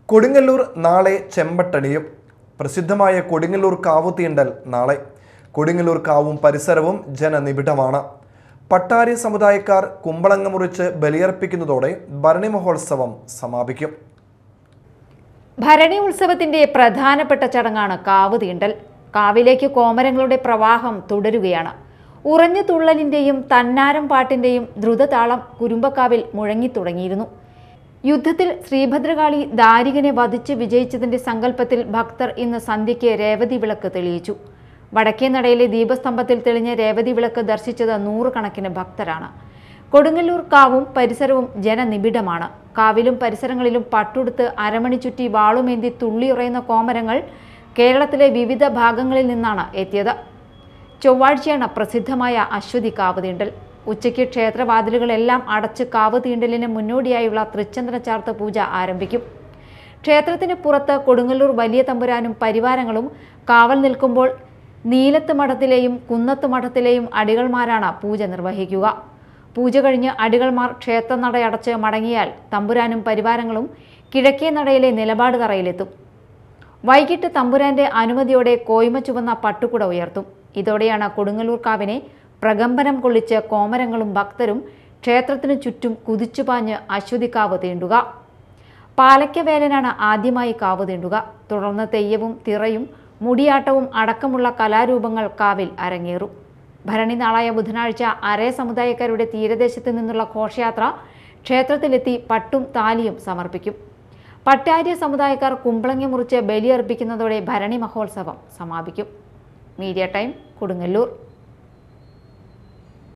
കൊടുങ്ങല്ലൂർ നാളെ ചെമ്പട്ടണിയും. പ്രസിദ്ധമായ കൊടുങ്ങല്ലൂർ കാവ് തീണ്ടൽ നാളെ. കൊടുങ്ങല്ലൂർ കാവും പരിസരവും ജനനിബിഡമാണ്. പട്ടാരി സമുദായക്കാർ കുമ്പളങ്ങ മുറിച്ച് ബലിയർപ്പിക്കുന്നതോടെ ഭരണി മഹോത്സവം സമാപിക്കും. ഭരണി ഉത്സവത്തിന്റെ പ്രധാനപ്പെട്ട ചടങ്ങാണ് കാവ് തീണ്ടൽ. കാവിലേക്ക് കോമരങ്ങളുടെ പ്രവാഹം തുടരുകയാണ്. ഉറഞ്ഞു തുള്ളലിന്റെയും തന്നാരം പാട്ടിന്റെയും ദ്രുതതാളം കുരുമ്പക്കാവിൽ മുഴങ്ങിത്തുടങ്ങിയിരുന്നു. യുദ്ധത്തിൽ ശ്രീഭദ്രകാളി ദാരികനെ വധിച്ച് വിജയിച്ചതിന്റെ സങ്കല്പത്തിൽ ഭക്തർ ഇന്ന് സന്ധ്യയ്ക്ക് രേവതി വിളക്ക് തെളിയിച്ചു. വടക്കേ നടയിലെ ദീപസ്തംഭത്തിൽ തെളിഞ്ഞ രേവതി വിളക്ക് ദർശിച്ചത് നൂറുകണക്കിന് ഭക്തരാണ്. കൊടുങ്ങല്ലൂർ കാവും പരിസരവും ജനനിബിഡമാണ്. കാവിലും പരിസരങ്ങളിലും പട്ടുടുത്ത് അരമണി ചുറ്റി വാളുമേന്തി തുള്ളിയുറയുന്ന കോമരങ്ങൾ കേരളത്തിലെ വിവിധ ഭാഗങ്ങളിൽ നിന്നാണ് എത്തിയത്. ചൊവ്വാഴ്ചയാണ് പ്രസിദ്ധമായ അശ്വതി കാവ് തീണ്ടൽ. ഉച്ചയ്ക്ക് ക്ഷേത്രവാതിലുകളെല്ലാം അടച്ച് കാവ് തീണ്ടലിന് മുന്നോടിയായുള്ള തൃച്ചന്ദന ചാർത്ത് പൂജ ആരംഭിക്കും. ക്ഷേത്രത്തിന് പുറത്ത് കൊടുങ്ങല്ലൂർ വലിയ തമ്പുരാനും പരിവാരങ്ങളും കാവൽ നിൽക്കുമ്പോൾ നീലത്ത് മഠത്തിലെയും കുന്നത്ത് മഠത്തിലെയും അടികൾമാരാണ് പൂജ നിർവഹിക്കുക. പൂജ കഴിഞ്ഞ് അടികൾമാർ ക്ഷേത്രനടയടച്ച് മടങ്ങിയാൽ തമ്പുരാനും പരിവാരങ്ങളും കിഴക്കേ നടയിലെ നിലപാട് തറയിലെത്തും. വൈകിട്ട് തമ്പുരാന്റെ അനുമതിയോടെ കോയ്മ ചുവന്ന പട്ടുകുട ഉയർത്തും. ഇതോടെയാണ് കൊടുങ്ങല്ലൂർ കാവിനെ പ്രകമ്പനം കൊള്ളിച്ച് കോമരങ്ങളും ഭക്തരും ക്ഷേത്രത്തിനു ചുറ്റും കുതിച്ചുപാഞ്ഞ് അശ്വതിക്കാവ് തീണ്ടുക. പാലയ്ക്കവേലനാണ് ആദ്യമായി കാവ് തീണ്ടുക. തുടർന്ന് തെയ്യവും തിറയും മുടിയാട്ടവും അടക്കമുള്ള കലാരൂപങ്ങൾ കാവിൽ അരങ്ങേറും. ഭരണി നാളായ ബുധനാഴ്ച അരേ സമുദായക്കാരുടെ തീരദേശത്ത് നിന്നുള്ള ഘോഷയാത്ര ക്ഷേത്രത്തിലെത്തി പട്ടും താലിയും സമർപ്പിക്കും. പട്ടാര്യ സമുദായക്കാർ കുമ്പളങ്ങ മുറിച്ച് ബലിയർപ്പിക്കുന്നതോടെ ഭരണി മഹോത്സവം സമാപിക്കും. Media time, Kodungallur.